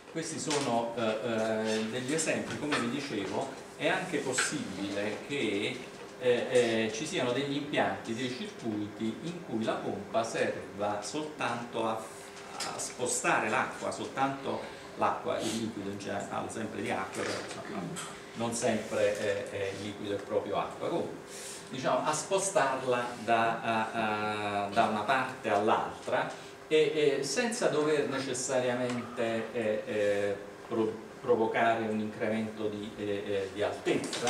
questi sono degli esempi. Come vi dicevo, è anche possibile che ci siano degli impianti, dei circuiti in cui la pompa serva soltanto a spostare l'acqua, soltanto l'acqua, il liquido in generale, parlo sempre di acqua, però non sempre è liquido e proprio acqua, comunque diciamo a spostarla da una parte all'altra e senza dover necessariamente provocare un incremento di altezza,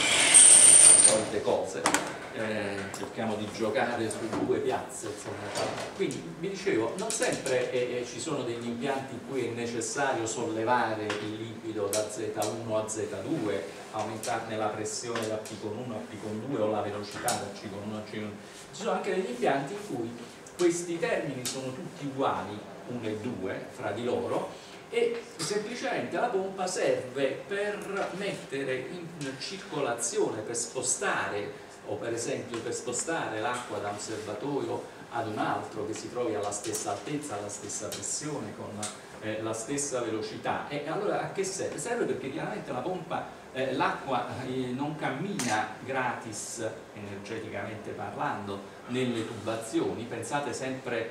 solite cose. Cerchiamo di giocare su due piazze, insomma. Quindi vi dicevo, non sempre ci sono degli impianti in cui è necessario sollevare il liquido da Z1 a Z2, aumentarne la pressione da P con 1 a P con 2 o la velocità da C con 1 a C con 2. Ci sono anche degli impianti in cui questi termini sono tutti uguali, 1 e 2, fra di loro, e semplicemente la pompa serve per mettere in circolazione, per spostare, o per esempio per spostare l'acqua da un serbatoio ad un altro che si trovi alla stessa altezza, alla stessa pressione, con la stessa velocità. E allora a che serve? Serve perché chiaramente la pompa, l'acqua non cammina gratis, energeticamente parlando, nelle tubazioni. Pensate sempre,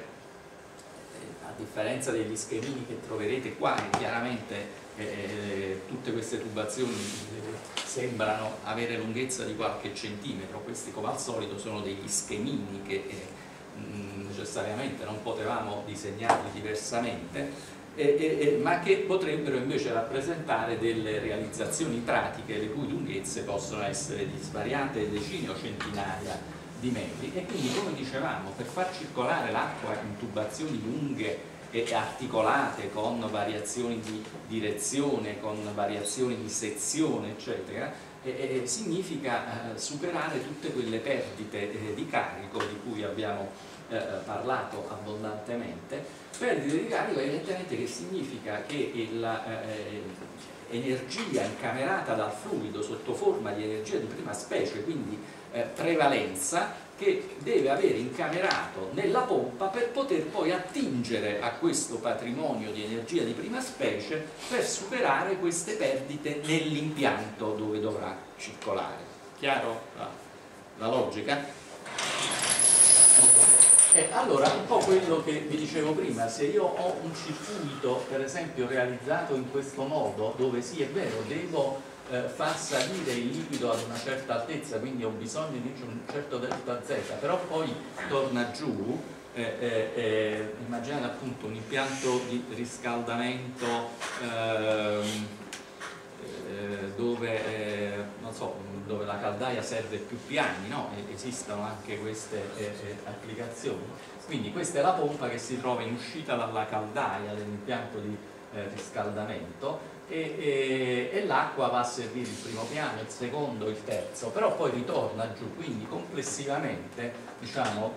a differenza degli schemini che troverete qua, che chiaramente tutte queste tubazioni sembrano avere lunghezza di qualche centimetro. Questi, come al solito, sono degli schemini che necessariamente non potevamo disegnarli diversamente, ma che potrebbero invece rappresentare delle realizzazioni pratiche le cui lunghezze possono essere di svariate decine o centinaia di metri. E quindi, come dicevamo, per far circolare l'acqua in tubazioni lunghe e articolate, con variazioni di direzione, con variazioni di sezione, eccetera, significa superare tutte quelle perdite di carico di cui abbiamo parlato abbondantemente. Perdite di carico evidentemente che significa che l'energia incamerata dal fluido sotto forma di energia di prima specie, quindi prevalenza, che deve avere incamerato nella pompa per poter poi attingere a questo patrimonio di energia di prima specie per superare queste perdite nell'impianto dove dovrà circolare. Chiaro la logica? Molto bene. Allora, un po' quello che vi dicevo prima: se io ho un circuito, per esempio, realizzato in questo modo, dove sì, è vero, devo far salire il liquido ad una certa altezza, quindi ho bisogno di un certo delta Z, però poi torna giù, immaginate appunto un impianto di riscaldamento dove, non so, dove la caldaia serve più piani, no? Esistono anche queste applicazioni. Quindi questa è la pompa che si trova in uscita dalla caldaia dell'impianto di riscaldamento, e l'acqua va a servire il primo piano, il secondo, il terzo, però poi ritorna giù. Quindi complessivamente, diciamo,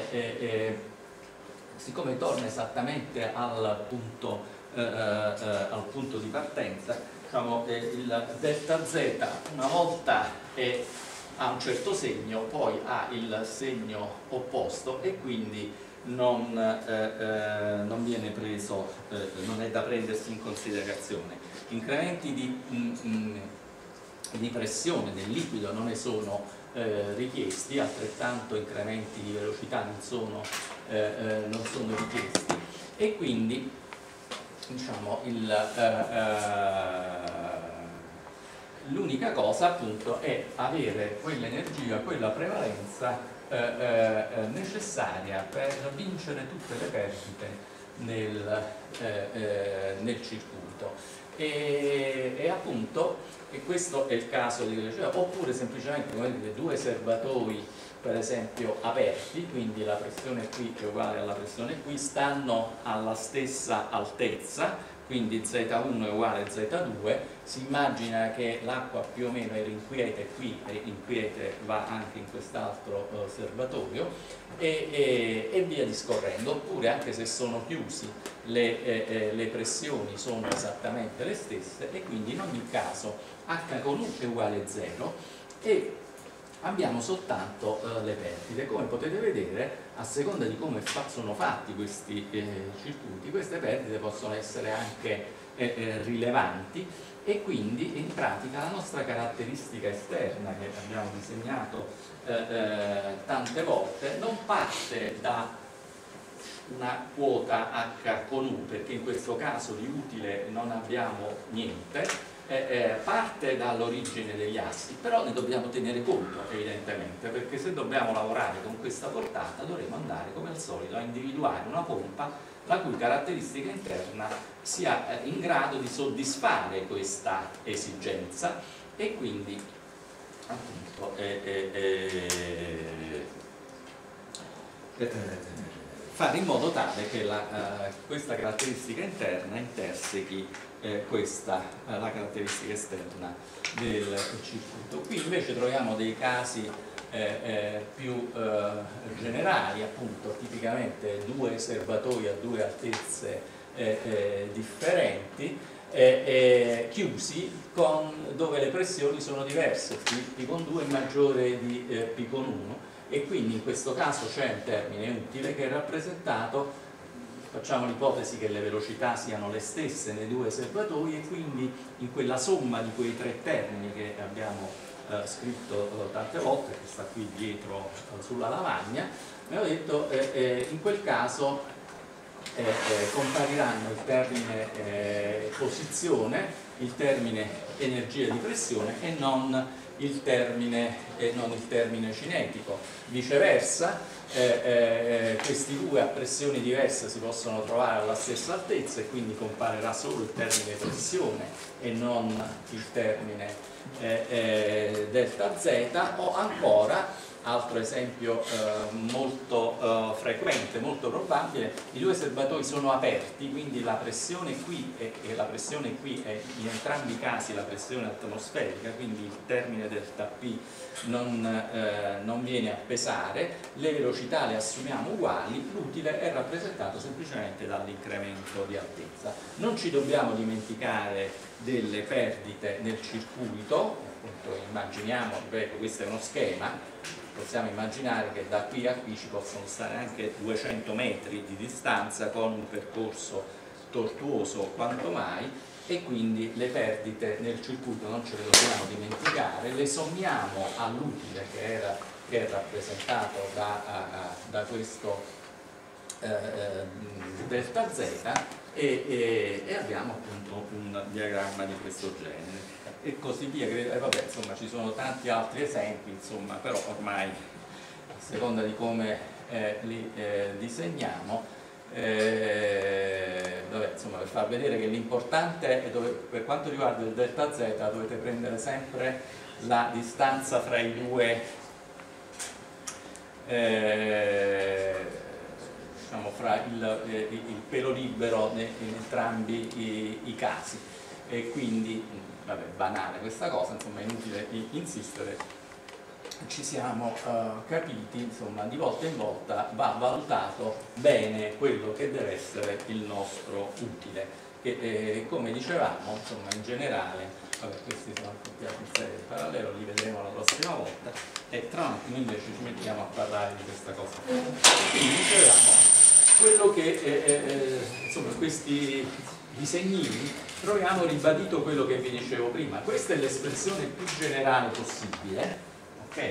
siccome torna esattamente al punto di partenza, diciamo, il delta Z una volta ha un certo segno, poi ha il segno opposto, e quindi non viene preso, non è da prendersi in considerazione. Incrementi di pressione del liquido non ne sono richiesti, altrettanto incrementi di velocità non sono richiesti, e quindi, diciamo, l'unica cosa appunto è avere quell'energia, quella prevalenza necessaria per vincere tutte le perdite nel circuito. E appunto, e questo è il caso di velocità. Oppure semplicemente, come vedete, due serbatoi per esempio aperti, quindi la pressione qui è uguale alla pressione qui, stanno alla stessa altezza, quindi Z1 è uguale a Z2, si immagina che l'acqua più o meno è inquiete qui e inquiete va anche in quest'altro serbatoio, e via discorrendo. Oppure, anche se sono chiusi, le pressioni sono esattamente le stesse, e quindi in ogni caso H con U è uguale a 0, e abbiamo soltanto le perdite. Come potete vedere, a seconda di come sono fatti questi circuiti, queste perdite possono essere anche rilevanti, e quindi in pratica la nostra caratteristica esterna che abbiamo disegnato tante volte non parte da una quota H con U, perché in questo caso di utile non abbiamo niente, parte dall'origine degli assi, però ne dobbiamo tenere conto evidentemente, perché se dobbiamo lavorare con questa portata dovremo andare come al solito a individuare una pompa la cui caratteristica interna sia in grado di soddisfare questa esigenza, e quindi appunto fare in modo tale che questa caratteristica interna intersechi la caratteristica esterna del circuito. Qui invece troviamo dei casi più generali, appunto tipicamente due serbatoi a due altezze differenti, chiusi, dove le pressioni sono diverse, P con 2 è maggiore di P con 1, e quindi in questo caso c'è un termine utile che è rappresentato, facciamo l'ipotesi che le velocità siano le stesse nei due serbatoi, e quindi in quella somma di quei tre termini che abbiamo scritto tante volte, che sta qui dietro sulla lavagna, abbiamo detto in quel caso compariranno il termine posizione, il termine energia di pressione e non il termine cinetico. Viceversa, questi due a pressioni diverse si possono trovare alla stessa altezza, e quindi comparerà solo il termine pressione e non il termine delta Z. O ancora, altro esempio molto frequente, molto probabile, i due serbatoi sono aperti, quindi la pressione qui e la pressione qui è in entrambi i casi la pressione atmosferica, quindi il termine delta P non viene a pesare, le velocità le assumiamo uguali, l'utile è rappresentato semplicemente dall'incremento di altezza. Non ci dobbiamo dimenticare delle perdite nel circuito, appunto immaginiamo, ripeto, questo è uno schema, possiamo immaginare che da qui a qui ci possono stare anche 200 metri di distanza con un percorso tortuoso quanto mai, e quindi le perdite nel circuito non ce le dobbiamo dimenticare, le sommiamo all'utile che è rappresentato da questo delta Z, e abbiamo appunto un diagramma di questo genere, e così via. Vabbè, insomma, ci sono tanti altri esempi, insomma, però ormai a seconda di come li disegniamo, vabbè, insomma, per far vedere che l'importante è per quanto riguarda il delta Z dovete prendere sempre la distanza fra i due diciamo, fra il pelo libero in entrambi i casi, e quindi vabbè, banale questa cosa, insomma è inutile insistere, ci siamo capiti, insomma, di volta in volta va valutato bene quello che deve essere il nostro utile, che come dicevamo, insomma, in generale, vabbè, questi sono accoppiati in serie parallelo, li vedremo la prossima volta, e tra un attimo invece ci mettiamo a parlare di questa cosa. Quindi dicevamo, quello che insomma, questi disegnini troviamo ribadito quello che vi dicevo prima. Questa è l'espressione più generale possibile, ok?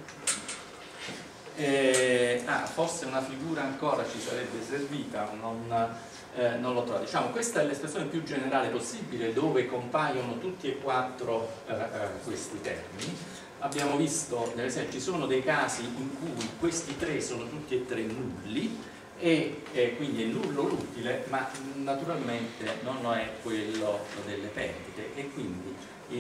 Forse una figura ancora ci sarebbe servita, non l'ho trovata. Diciamo, questa è l'espressione più generale possibile, dove compaiono tutti e quattro questi termini. Abbiamo visto, nel senso, ci sono dei casi in cui questi tre sono tutti e tre nulli, e quindi è nullo l'utile, ma naturalmente non è quello delle perdite, e quindi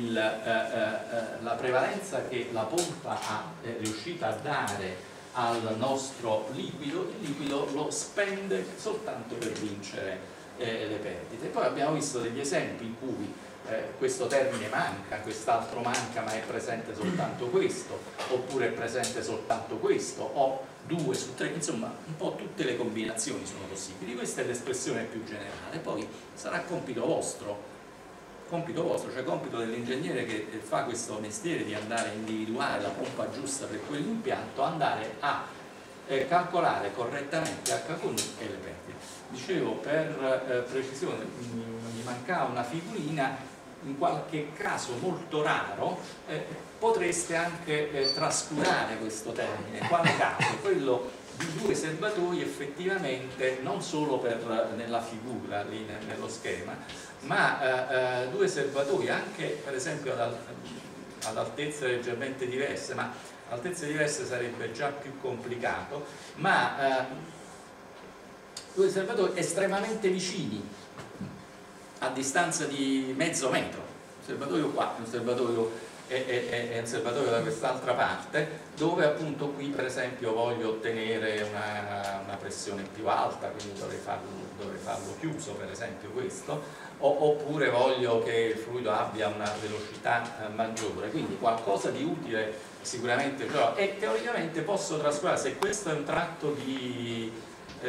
la prevalenza che la pompa è riuscita a dare al nostro liquido, il liquido lo spende soltanto per vincere le perdite. Poi abbiamo visto degli esempi in cui questo termine manca, quest'altro manca, ma è presente soltanto questo, oppure è presente soltanto questo, o 2 su 3, insomma un po' tutte le combinazioni sono possibili. Questa è l'espressione più generale, poi sarà compito vostro compito vostro, cioè compito dell'ingegnere che fa questo mestiere di andare a individuare la pompa giusta per quell'impianto, andare a calcolare correttamente HQ e le perdite. Dicevo, per precisione, mi mancava una figurina. In qualche caso molto raro potreste anche trascurare questo termine. Quale caso? Quello di due serbatoi effettivamente, non solo nella figura lì nello schema, ma due serbatoi anche per esempio ad altezze leggermente diverse, ma altezze diverse sarebbe già più complicato, ma due serbatoi estremamente vicini, a distanza di mezzo metro, un serbatoio qua, un serbatoio e un serbatoio da quest'altra parte, dove appunto qui per esempio voglio ottenere una pressione più alta, quindi dovrei farlo chiuso per esempio questo, oppure voglio che il fluido abbia una velocità maggiore, quindi qualcosa di utile sicuramente, però, e teoricamente posso trascurare, se questo è un tratto di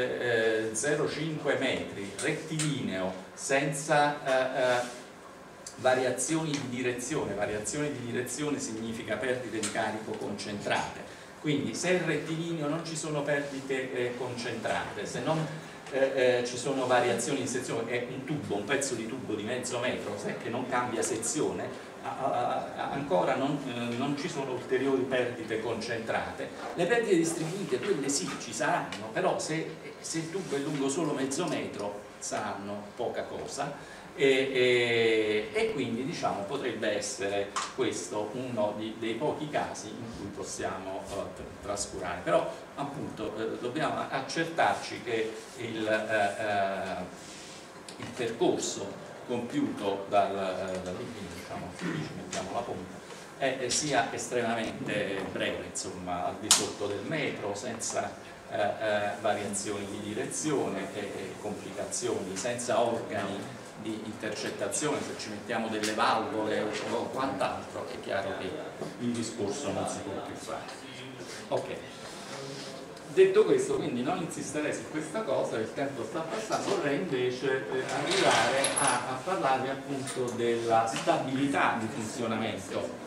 0,5 metri, rettilineo, senza variazioni di direzione. Variazioni di direzione significa perdite di carico concentrate, quindi se è rettilineo non ci sono perdite concentrate, se non ci sono variazioni di sezione, è un tubo, un pezzo di tubo di mezzo metro che non cambia sezione, ancora non ci sono ulteriori perdite concentrate. Le perdite distribuite, quelle sì, ci saranno, però se il tubo è lungo solo mezzo metro saranno poca cosa, e quindi diciamo potrebbe essere questo uno dei pochi casi in cui possiamo trascurare, però appunto dobbiamo accertarci che il percorso compiuto diciamo, ci mettiamo la pompa, sia estremamente breve, insomma al di sotto del metro, senza variazioni di direzione e complicazioni, senza organi di intercettazione. Se ci mettiamo delle valvole o quant'altro è chiaro che il discorso non si può più fare. Ok. Detto questo, quindi non insisterei su questa cosa, il tempo sta passando, vorrei invece arrivare a parlarvi appunto della stabilità di funzionamento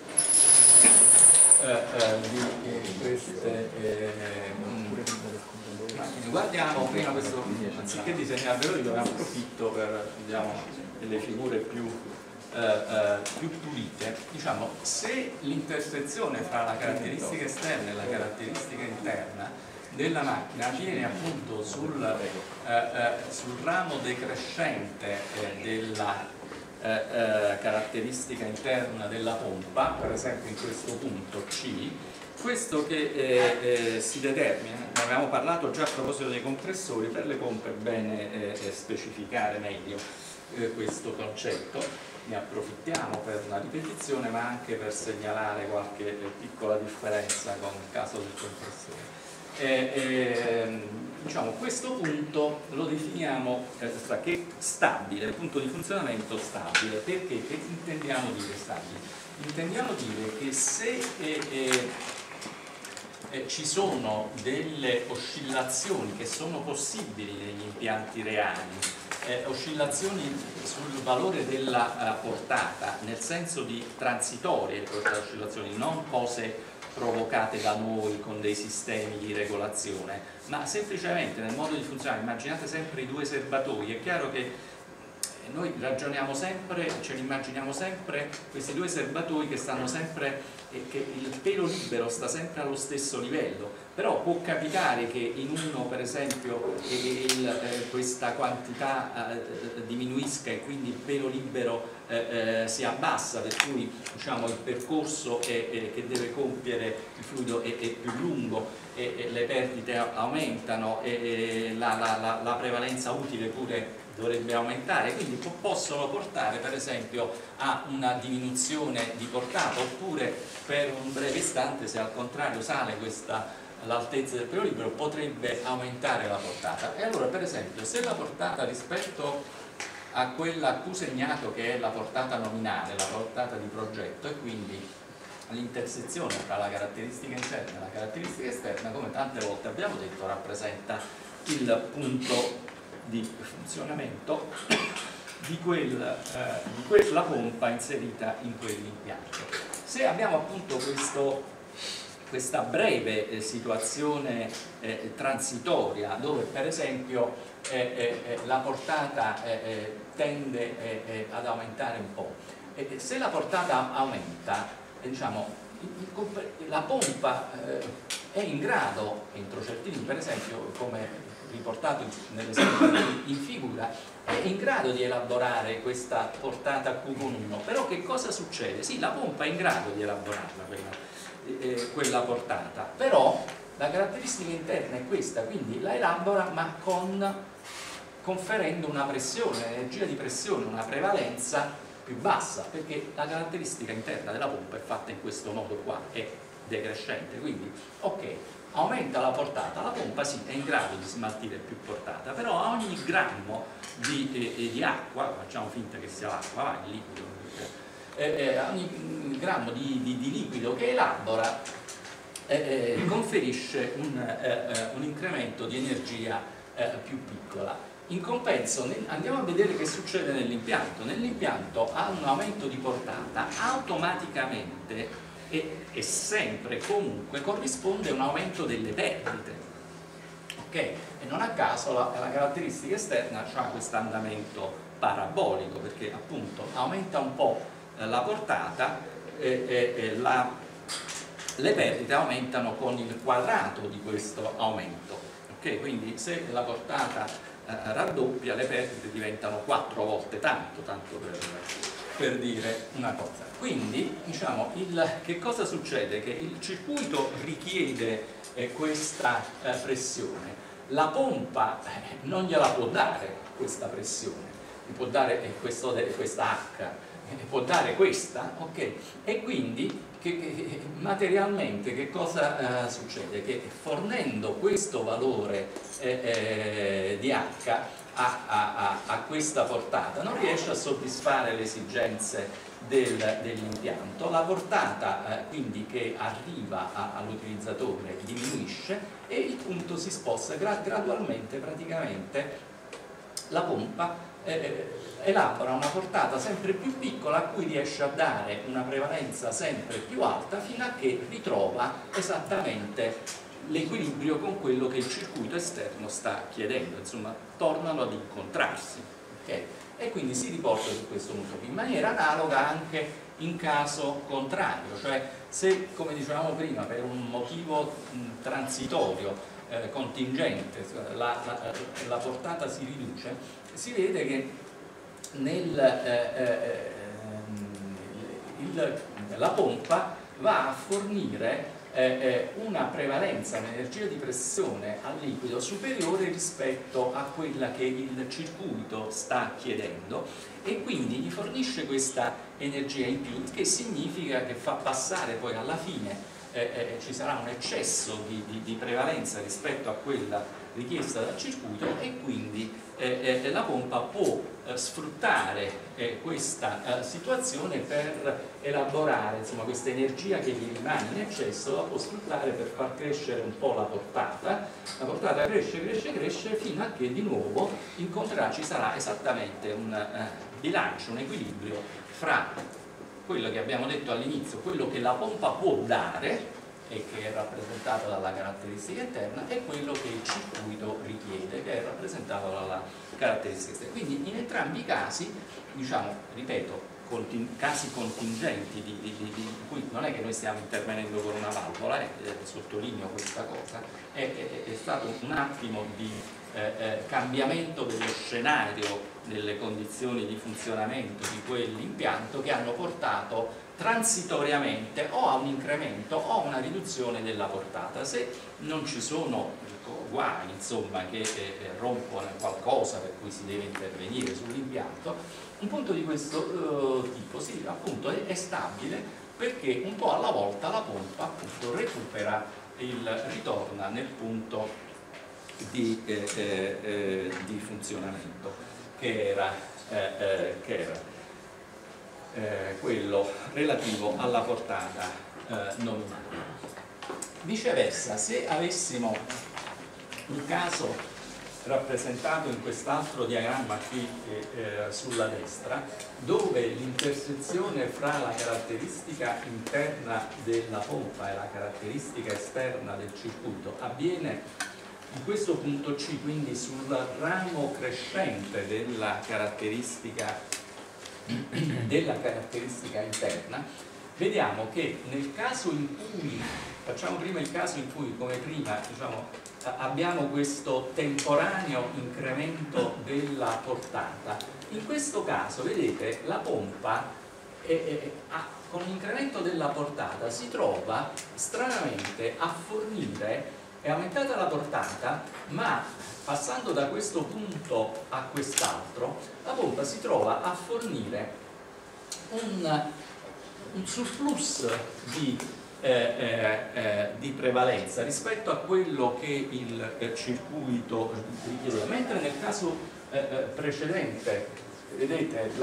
di queste macchine. Guardiamo prima questo, anziché disegnarvelo io, ne approfitto per delle figure più pulite. Diciamo, se l'intersezione fra la caratteristica esterna e la caratteristica interna della macchina avviene appunto sul ramo decrescente della caratteristica interna della pompa, per esempio in questo punto C, questo che si determina, ne avevamo parlato già a proposito dei compressori, per le pompe è bene specificare meglio questo concetto, ne approfittiamo per la ripetizione ma anche per segnalare qualche piccola differenza con il caso del compressore. Diciamo, questo punto lo definiamo che stabile, il punto di funzionamento stabile. Perché? Che intendiamo dire stabile? Intendiamo dire che se ci sono delle oscillazioni che sono possibili negli impianti reali, oscillazioni sul valore della portata, nel senso di transitorie oscillazioni, non cose provocate da noi con dei sistemi di regolazione, ma semplicemente nel modo di funzionare. Immaginate sempre i due serbatoi, è chiaro che noi ragioniamo sempre, ce li immaginiamo sempre questi due serbatoi che stanno sempre, che il pelo libero sta sempre allo stesso livello, però può capitare che in uno per esempio questa quantità diminuisca e quindi il pelo libero si abbassa, per cui diciamo, il percorso che deve compiere il fluido è più lungo e le perdite aumentano e la prevalenza utile pure dovrebbe aumentare, quindi possono portare per esempio a una diminuzione di portata, oppure per un breve istante, se al contrario sale l'altezza del pelo libero, potrebbe aumentare la portata. E allora per esempio se la portata rispetto a quella Q segnato, che è la portata nominale, la portata di progetto, e quindi l'intersezione tra la caratteristica interna e la caratteristica esterna, come tante volte abbiamo detto, rappresenta il punto di funzionamento di quella pompa inserita in quell'impianto. Se abbiamo appunto questa breve situazione transitoria, dove per esempio la portata tende ad aumentare un po', se la portata aumenta, diciamo, la pompa è in grado, entro certi limiti, per esempio come riportato nell'esempio in figura, è in grado di elaborare questa portata Q con 1, però che cosa succede? Sì, la pompa è in grado di elaborarla quella portata, però la caratteristica interna è questa, quindi la elabora ma conferendo una pressione, un'energia di pressione, una prevalenza più bassa, perché la caratteristica interna della pompa è fatta in questo modo qua, è decrescente, quindi ok, aumenta la portata, la pompa sì è in grado di smaltire più portata, però a ogni grammo di acqua, facciamo finta che sia l'acqua, va, il liquido, ogni grammo di liquido che elabora conferisce un incremento di energia più piccola. In compenso andiamo a vedere che succede nell'impianto. Nell'impianto a un aumento di portata automaticamente e sempre comunque corrisponde un aumento delle perdite, ok? E non a caso la caratteristica esterna ha questo andamento parabolico, perché appunto aumenta un po' la portata le perdite aumentano con il quadrato di questo aumento, ok? Quindi se la portata raddoppia, le perdite diventano 4 volte tanto per dire una cosa. Quindi diciamo, che cosa succede? Che il circuito richiede questa pressione, la pompa non gliela può dare questa pressione, gli può dare questa H, può dare questa, ok? E quindi materialmente che cosa succede? Che fornendo questo valore di H a questa portata non riesce a soddisfare le esigenze dell'impianto, la portata quindi che arriva all'utilizzatore diminuisce e il punto si sposta gradualmente, praticamente la pompa elabora una portata sempre più piccola a cui riesce a dare una prevalenza sempre più alta fino a che ritrova esattamente l'equilibrio con quello che il circuito esterno sta chiedendo, insomma tornano ad incontrarsi, okay? E quindi si riporta su questo punto in maniera analoga anche in caso contrario, cioè se, come dicevamo prima, per un motivo transitorio, contingente, la portata si riduce, si vede che la pompa va a fornire una prevalenza, un'energia di pressione al liquido superiore rispetto a quella che il circuito sta chiedendo e quindi gli fornisce questa energia in più, che significa che fa passare poi alla fine ci sarà un eccesso di prevalenza rispetto a quella richiesta dal circuito e quindi la pompa può sfruttare questa situazione per elaborare, insomma, questa energia che gli rimane in eccesso, la può sfruttare per far crescere un po' la portata cresce fino a che di nuovo ci sarà esattamente un bilancio, un equilibrio fra quello che abbiamo detto all'inizio, quello che la pompa può dare e che è rappresentato dalla caratteristica interna, e quello che il circuito richiede, che è rappresentato dalla caratteristica esterna. Quindi in entrambi i casi, diciamo, ripeto, casi contingenti in cui non è che noi stiamo intervenendo con una valvola, sottolineo questa cosa, è stato un attimo di cambiamento dello scenario delle condizioni di funzionamento di quell'impianto che hanno portato transitoriamente o a un incremento o a una riduzione della portata. Se non ci sono guai, insomma, che rompono qualcosa per cui si deve intervenire sull'impianto, un punto di questo tipo sì, appunto è stabile, perché un po' alla volta la pompa appunto recupera ritorna nel punto di funzionamento che era quello relativo alla portata nominale. Viceversa, se avessimo un caso rappresentato in quest'altro diagramma qui sulla destra, dove l'intersezione fra la caratteristica interna della pompa e la caratteristica esterna del circuito avviene in questo punto C, quindi sul ramo crescente della caratteristica interna. Vediamo che nel caso in cui, facciamo prima il caso in cui, come prima, diciamo, abbiamo questo temporaneo incremento della portata. In questo caso, vedete, la pompa con l'incremento della portata si trova stranamente a fornire, è aumentata la portata, ma passando da questo punto a quest'altro, la pompa si trova a fornire un surplus di prevalenza rispetto a quello che il circuito richiedeva, mentre nel caso precedente, vedete,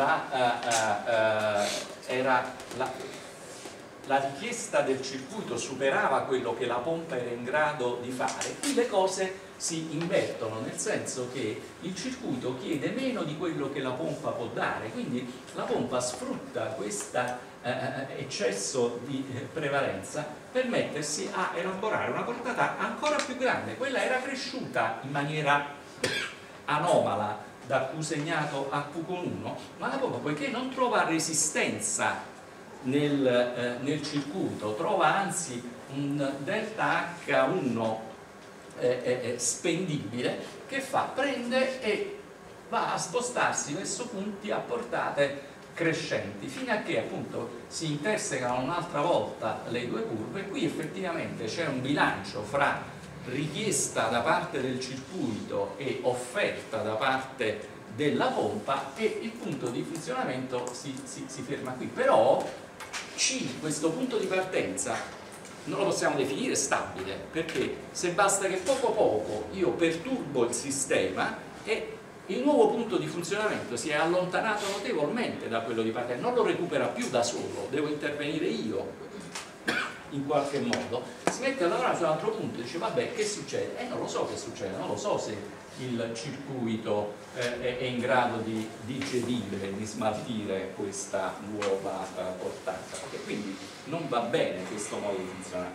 la richiesta del circuito superava quello che la pompa era in grado di fare. Qui le cose si invertono, nel senso che il circuito chiede meno di quello che la pompa può dare, quindi la pompa sfrutta questo eccesso di prevalenza per mettersi a elaborare una portata ancora più grande. Quella era cresciuta in maniera anomala da Q segnato a Q con 1, ma la pompa, poiché non trova resistenza nel circuito, trova anzi un delta H1 spendibile, che fa? Prende e va a spostarsi verso punti a portate crescenti, fino a che appunto si intersecano un'altra volta le due curve. Qui effettivamente c'è un bilancio fra richiesta da parte del circuito e offerta da parte della pompa, e il punto di funzionamento si ferma qui. Però C, questo punto di partenza, non lo possiamo definire stabile, perché se basta che poco poco io perturbo il sistema e il nuovo punto di funzionamento si è allontanato notevolmente da quello di partenza, non lo recupera più da solo, devo intervenire io in qualche modo, si mette a lavorare su un altro punto e dice vabbè, che succede? Non lo so che succede, non lo so se il circuito è in grado di digerire, di smaltire questa nuova portata, e quindi non va bene questo modo di funzionare.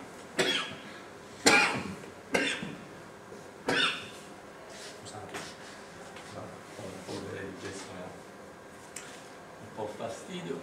Scusate, la polvere di gesso un po' fastidio.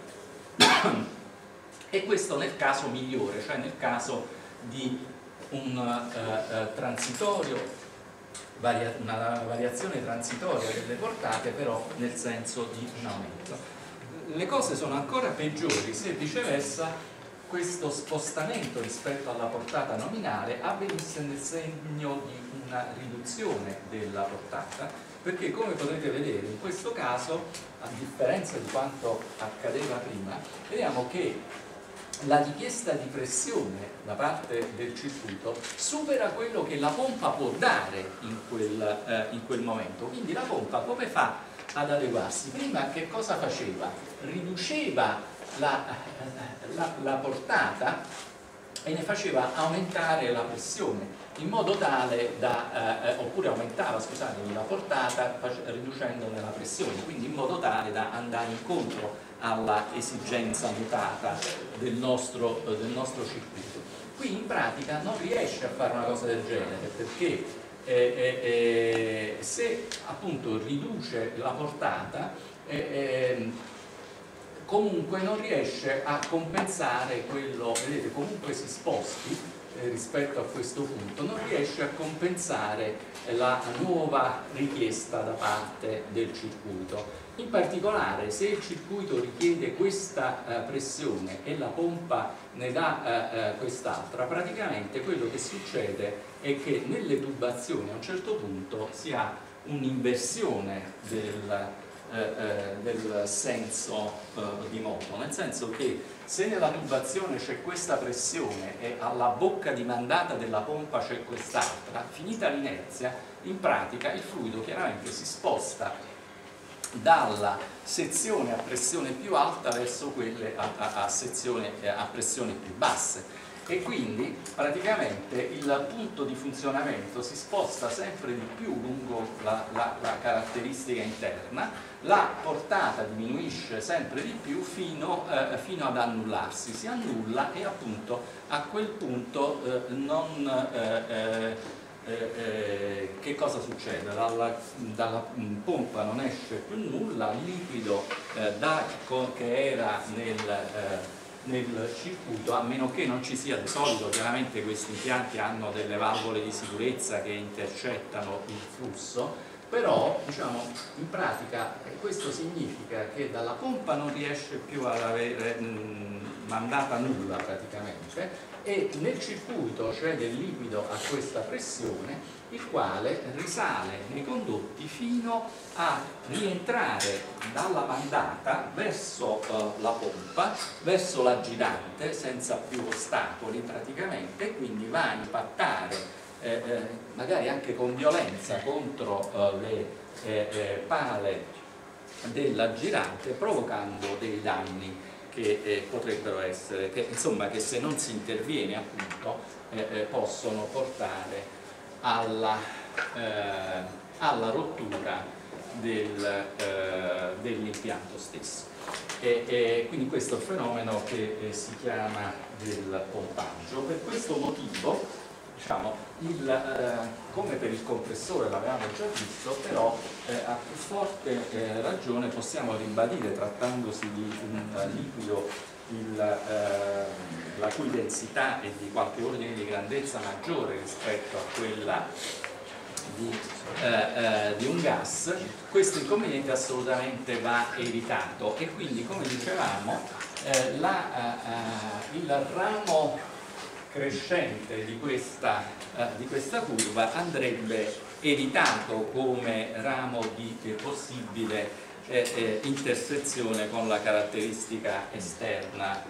E questo nel caso migliore, cioè nel caso di un transitorio, una variazione transitoria delle portate, però nel senso di un aumento. Le cose sono ancora peggiori se viceversa questo spostamento rispetto alla portata nominale avvenisse nel segno di una riduzione della portata, perché come potete vedere in questo caso, a differenza di quanto accadeva prima, vediamo che la richiesta di pressione da parte del circuito supera quello che la pompa può dare in quel momento. Quindi la pompa come fa ad adeguarsi? Prima che cosa faceva? Riduceva la portata e ne faceva aumentare la pressione, in modo tale da, oppure aumentava, scusatemi, la portata riducendone la pressione, quindi in modo tale da andare incontro alla esigenza mutata del nostro circuito. Qui in pratica non riesce a fare una cosa del genere, perché se appunto riduce la portata, comunque non riesce a compensare quello, vedete, comunque si sposti rispetto a questo punto, non riesce a compensare la nuova richiesta da parte del circuito. In particolare, se il circuito richiede questa pressione e la pompa ne dà quest'altra, praticamente quello che succede è che nelle tubazioni a un certo punto si ha un'inversione del senso di moto, nel senso che se nella tubazione c'è questa pressione e alla bocca di mandata della pompa c'è quest'altra, finita l'inerzia, in pratica il fluido chiaramente si sposta dalla sezione a pressione più alta verso quelle a pressione più basse, e quindi praticamente il punto di funzionamento si sposta sempre di più lungo la caratteristica interna, la portata diminuisce sempre di più fino ad annullarsi, si annulla e appunto a quel punto che cosa succede? Dalla pompa non esce più nulla, il liquido che era nel circuito, a meno che non ci sia, di solito chiaramente questi impianti hanno delle valvole di sicurezza che intercettano il flusso, però diciamo in pratica questo significa che dalla pompa non riesce più ad avere mandata nulla praticamente, e nel circuito c'è del liquido a questa pressione, il quale risale nei condotti fino a rientrare dalla mandata verso la pompa, verso la girante, senza più ostacoli praticamente, e quindi va a impattare magari anche con violenza contro le pale della girante, provocando dei danni che potrebbero essere, che se non si interviene appunto possono portare alla rottura dell'impianto stesso. Quindi questo è il fenomeno che si chiama del pompaggio. Per questo motivo, diciamo, come per il compressore l'avevamo già visto, però a più forte ragione possiamo ribadire, trattandosi di un liquido la cui densità è di qualche ordine di grandezza maggiore rispetto a quella di un gas, questo inconveniente assolutamente va evitato, e quindi, come dicevamo, il ramo crescente di questa curva andrebbe evitato come ramo di possibile intersezione con la caratteristica esterna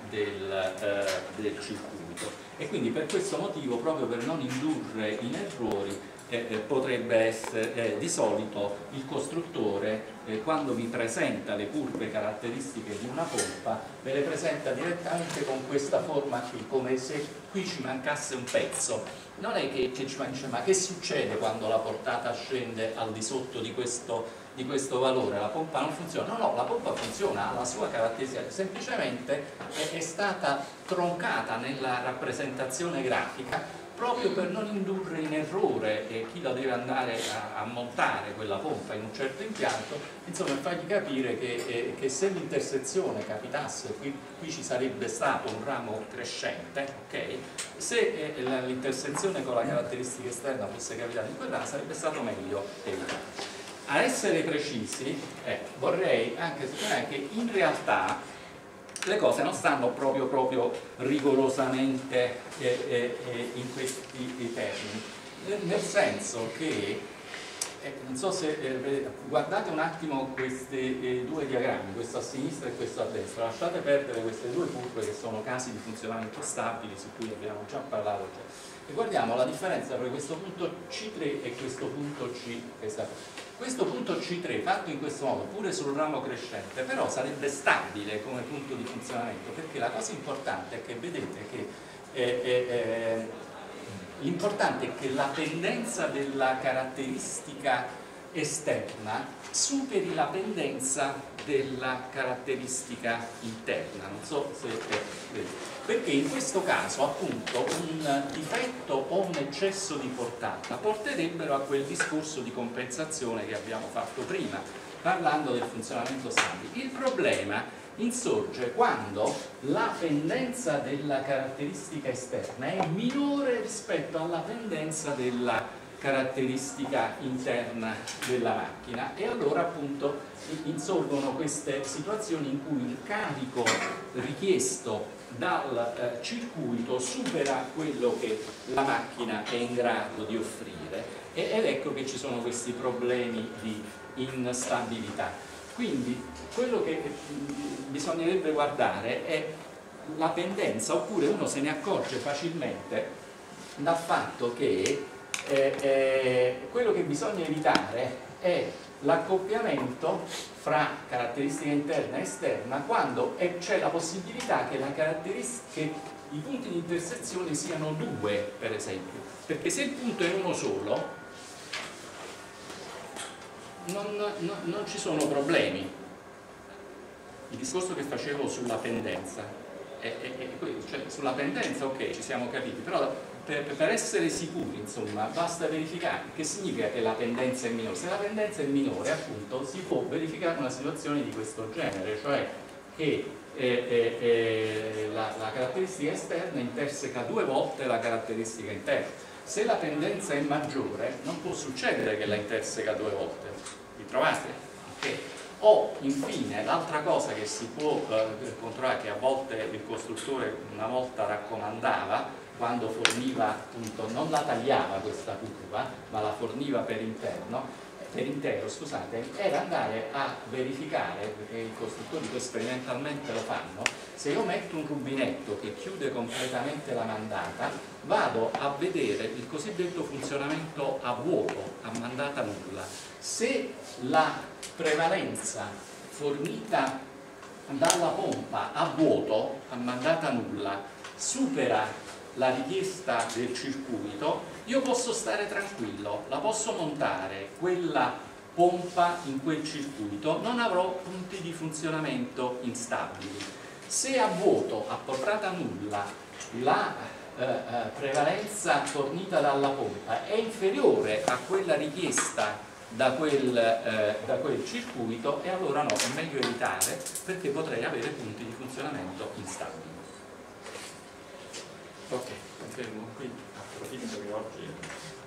del circuito, e quindi per questo motivo, proprio per non indurre in errori, potrebbe essere di solito il costruttore quando vi presenta le curve caratteristiche di una pompa ve le presenta direttamente con questa forma qui, come se qui ci mancasse un pezzo. Non è che ci dice ma che succede quando la portata scende al di sotto di questo valore, la pompa non funziona? No, la pompa funziona, ha la sua caratteristica, semplicemente è stata troncata nella rappresentazione grafica proprio per non indurre in errore chi la deve andare a montare quella pompa in un certo impianto, insomma, fargli capire che se l'intersezione capitasse, qui ci sarebbe stato un ramo crescente, okay? Se l'intersezione con la caratteristica esterna fosse capitata in quel ramo, sarebbe stato meglio evitare. A essere precisi, vorrei anche sottolineare che in realtà le cose non stanno proprio rigorosamente in questi termini, nel senso che, non so se guardate un attimo questi due diagrammi, questo a sinistra e questo a destra, lasciate perdere queste due curve che sono casi di funzionamento stabili su cui abbiamo già parlato, e guardiamo la differenza tra questo punto C3 e questo punto C. Questo punto C3 fatto in questo modo, pure sul ramo crescente, però sarebbe stabile come punto di funzionamento, perché la cosa importante è che vedete che l'importante è che la pendenza della caratteristica esterna superi la pendenza della caratteristica interna. Non so se vedete. Perché in questo caso appunto un difetto o un eccesso di portata porterebbero a quel discorso di compensazione che abbiamo fatto prima, parlando del funzionamento stabile. Il problema insorge quando la pendenza della caratteristica esterna è minore rispetto alla pendenza della caratteristica interna della macchina, e allora appunto insorgono queste situazioni in cui il carico richiesto dal circuito supera quello che la macchina è in grado di offrire, ed ecco che ci sono questi problemi di instabilità. Quindi quello che bisognerebbe guardare è la pendenza, oppure uno se ne accorge facilmente dal fatto che quello che bisogna evitare è l'accoppiamento fra caratteristica interna e esterna quando c'è la possibilità che i punti di intersezione siano due, per esempio, perché se il punto è uno solo non ci sono problemi. Il discorso che facevo sulla pendenza cioè sulla pendenza ok, ci siamo capiti, però per essere sicuri, insomma, basta verificare che significa che la pendenza è minore. Se la pendenza è minore, appunto, si può verificare una situazione di questo genere, cioè che la caratteristica esterna interseca due volte la caratteristica interna. Se la pendenza è maggiore, non può succedere che la interseca due volte. Vi trovate? Okay. O infine l'altra cosa che si può controllare, che a volte il costruttore una volta raccomandava quando forniva, appunto, non la tagliava questa curva ma la forniva per intero, scusate, era andare a verificare, perché i costruttori sperimentalmente lo fanno, se io metto un rubinetto che chiude completamente la mandata, vado a vedere il cosiddetto funzionamento a vuoto, a mandata nulla. Se la prevalenza fornita dalla pompa a vuoto, a mandata nulla, supera la richiesta del circuito, io posso stare tranquillo, la posso montare quella pompa in quel circuito, non avrò punti di funzionamento instabili. Se a vuoto, a portata nulla, la prevalenza fornita dalla pompa è inferiore a quella richiesta da quel circuito, e allora no, è meglio evitare, perché potrei avere punti di funzionamento instabili. Ok, confermo qui, approfitto che oggi